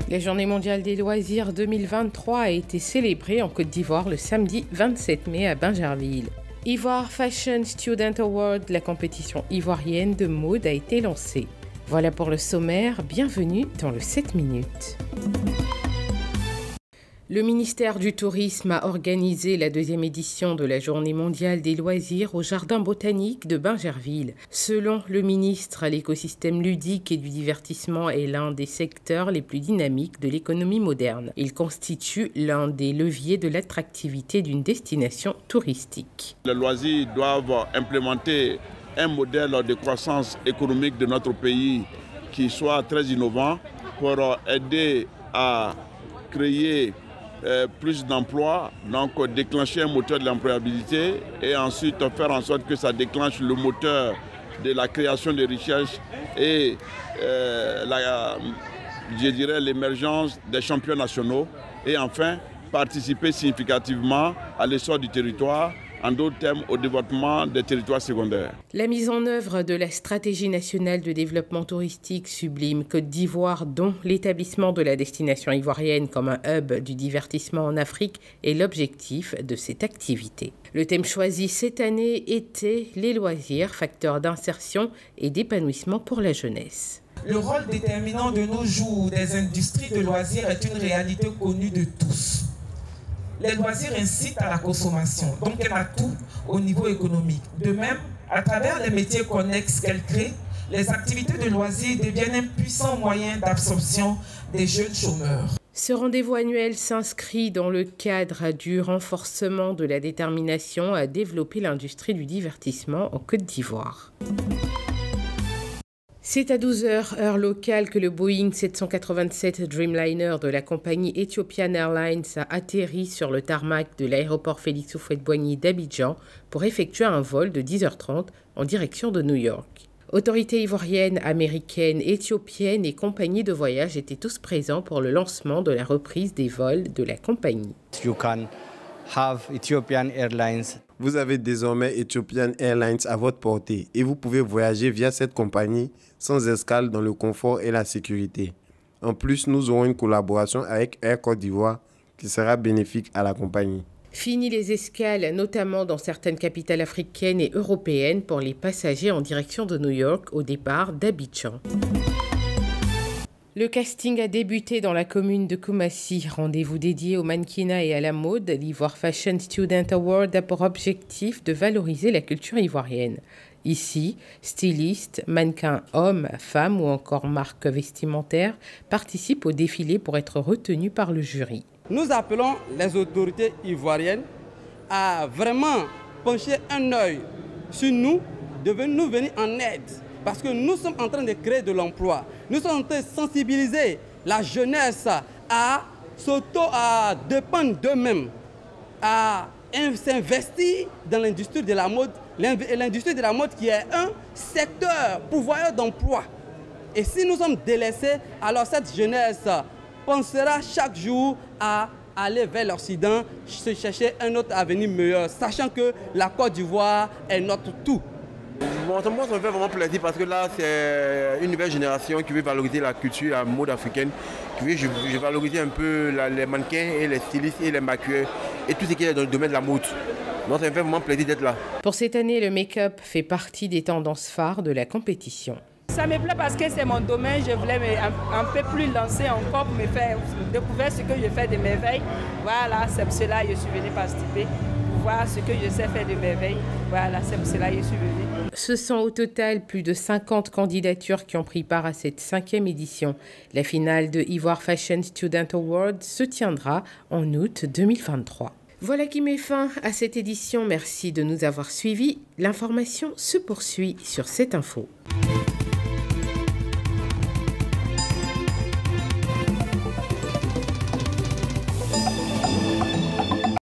La Journée mondiale des loisirs 2023 a été célébrée en Côte d'Ivoire le samedi 27 mai à Bingerville. Ivoire Fashion Student Award, la compétition ivoirienne de mode, a été lancée. Voilà pour le sommaire, bienvenue dans le 7 minutes. Le ministère du Tourisme a organisé la deuxième édition de la Journée mondiale des loisirs au Jardin botanique de Bingerville. Selon le ministre, l'écosystème ludique et du divertissement est l'un des secteurs les plus dynamiques de l'économie moderne. Il constitue l'un des leviers de l'attractivité d'une destination touristique. Les loisirs doivent implémenter un modèle de croissance économique de notre pays qui soit très innovant pour aider à créer plus d'emplois, donc déclencher un moteur de l'employabilité et ensuite faire en sorte que ça déclenche le moteur de la création de richesses et je dirais l'émergence des champions nationaux et enfin participer significativement à l'essor du territoire, en d'autres termes au développement des territoires secondaires. La mise en œuvre de la stratégie nationale de développement touristique Sublime Côte d'Ivoire, dont l'établissement de la destination ivoirienne comme un hub du divertissement en Afrique, est l'objectif de cette activité. Le thème choisi cette année était les loisirs, facteurs d'insertion et d'épanouissement pour la jeunesse. Le rôle déterminant de nos jours des industries de loisirs est une réalité connue de tous. Les loisirs incitent à la consommation, donc un atout au niveau économique. De même, à travers les métiers connexes qu'elles créent, les activités de loisirs deviennent un puissant moyen d'absorption des jeunes chômeurs. Ce rendez-vous annuel s'inscrit dans le cadre du renforcement de la détermination à développer l'industrie du divertissement en Côte d'Ivoire. C'est à 12h, heure locale, que le Boeing 787 Dreamliner de la compagnie Ethiopian Airlines a atterri sur le tarmac de l'aéroport Félix Houphouët-Boigny d'Abidjan pour effectuer un vol de 10h30 en direction de New York. Autorités ivoiriennes, américaines, éthiopiennes et compagnies de voyage étaient tous présents pour le lancement de la reprise des vols de la compagnie. You can have Ethiopian Airlines. Vous avez désormais Ethiopian Airlines à votre portée et vous pouvez voyager via cette compagnie sans escale dans le confort et la sécurité. En plus, nous aurons une collaboration avec Air Côte d'Ivoire qui sera bénéfique à la compagnie. Fini les escales, notamment dans certaines capitales africaines et européennes pour les passagers en direction de New York au départ d'Abidjan. Le casting a débuté dans la commune de Koumassi. Rendez-vous dédié au mannequinat et à la mode, l'Ivoire Fashion Student Award a pour objectif de valoriser la culture ivoirienne. Ici, stylistes, mannequins hommes, femmes ou encore marques vestimentaires participent au défilé pour être retenus par le jury. Nous appelons les autorités ivoiriennes à vraiment pencher un œil sur nous, de nous venir en aide. Parce que nous sommes en train de créer de l'emploi. Nous sommes en train de sensibiliser la jeunesse à dépendre d'eux-mêmes, à s'investir dans l'industrie de la mode. L'industrie de la mode qui est un secteur pourvoyeur d'emploi. Et si nous sommes délaissés, alors cette jeunesse pensera chaque jour à aller vers l'Occident, se chercher un autre avenir meilleur, sachant que la Côte d'Ivoire est notre tout. Moi, ça me fait vraiment plaisir parce que là, c'est une nouvelle génération qui veut valoriser la culture, la mode africaine, qui veut valoriser un peu les mannequins et les stylistes et les maquilleurs et tout ce qui est dans le domaine de la mode. Donc, ça me fait vraiment plaisir d'être là. Pour cette année, le make-up fait partie des tendances phares de la compétition. Ça me plaît parce que c'est mon domaine, je voulais un peu plus lancer encore pour me faire découvrir ce que je fais de merveilles. Voilà, c'est pour cela que je suis venue participer, pour voir ce que je sais faire de merveilles. Voilà, c'est pour cela que je suis venue. Ce sont au total plus de 50 candidatures qui ont pris part à cette 5e édition. La finale de Ivoire Fashion Student Award se tiendra en août 2023. Voilà qui met fin à cette édition. Merci de nous avoir suivis. L'information se poursuit sur cette info.